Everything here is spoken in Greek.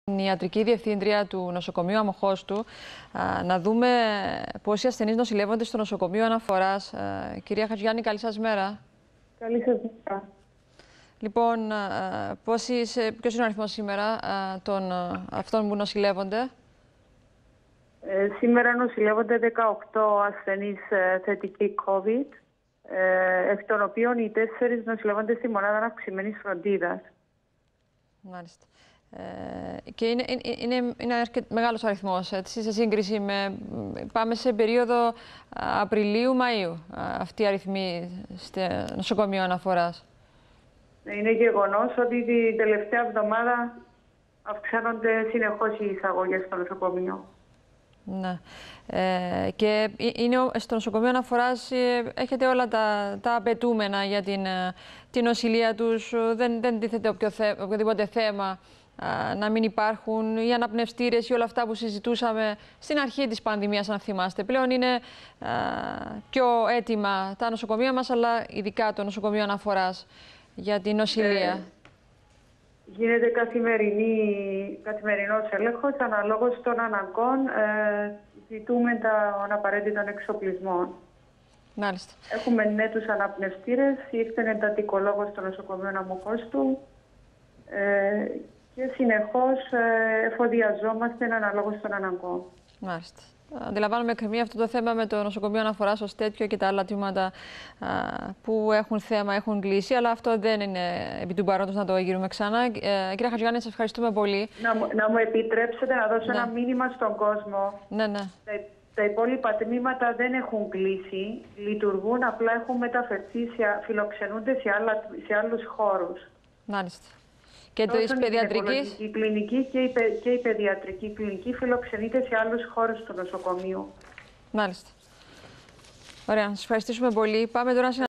Η ιατρική διευθύντρια του νοσοκομείου Αμοχώστου, να δούμε πόσοι ασθενείς νοσηλεύονται στο νοσοκομείο αναφοράς. Κυρία Χατζηγιάννη, καλή σας μέρα. Καλή σας μέρα. Λοιπόν, ποιος είναι ο αριθμός σήμερα των αυτών που νοσηλεύονται? Σήμερα νοσηλεύονται 18 ασθενείς θετικοί COVID, εκ των οποίων οι 4 νοσηλεύονται στη μονάδα αυξημένης φροντίδας. Μάλιστα. Και είναι μεγάλος αριθμός, έτσι, σε σύγκριση με... Πάμε σε περίοδο Απριλίου-Μαΐου, αυτοί οι αριθμοί στο νοσοκομείο αναφοράς. Είναι γεγονός ότι την τελευταία εβδομάδα αυξάνονται συνεχώς οι εισαγωγές στο νοσοκομείο. Ναι. Και στο νοσοκομείο αναφοράς έχετε όλα τα απαιτούμενα για την νοσηλεία τους. Δεν τίθεται οποιοδήποτε θέμα να μην υπάρχουν οι αναπνευστήρες ή όλα αυτά που συζητούσαμε στην αρχή της πανδημίας, αν θυμάστε. Πλέον είναι πιο έτοιμα τα νοσοκομεία μας, αλλά ειδικά το νοσοκομείο αναφοράς για την νοσηλεία. Γίνεται καθημερινός έλεγχος, αναλόγως των αναγκών ζητούμε τον απαραίτητων εξοπλισμών. Μάλιστα. Έχουμε νέους αναπνευστήρες, ήρθε εντατικολόγος στο νοσοκομείο Αμοχώστου και συνεχώς εφοδιαζόμαστε αναλόγως των αναγκών. Μάλιστα. Αντιλαμβάνομαι εκκρεμεί αυτό το θέμα με το νοσοκομείο αναφοράς ως τέτοιο και τα άλλα τμήματα που έχουν θέμα, έχουν κλείσει, αλλά αυτό δεν είναι επί του παρόντος να το γυρούμε ξανά. Κυρία Χατζηγιάννη, σας ευχαριστούμε πολύ. Να μου επιτρέψετε να δώσω ένα μήνυμα στον κόσμο. Ναι. Τα υπόλοιπα τμήματα δεν έχουν κλείσει, λειτουργούν, απλά έχουν μεταφερθεί, φιλοξενούνται σε άλλους χώρους. Μάλιστα. Και της παιδιατρικής. Η κλινική και η παιδιατρική κλινική φιλοξενείται σε άλλους χώρους του νοσοκομείου. Μάλιστα. Ωραία, να σας ευχαριστήσουμε πολύ. Πάμε τώρα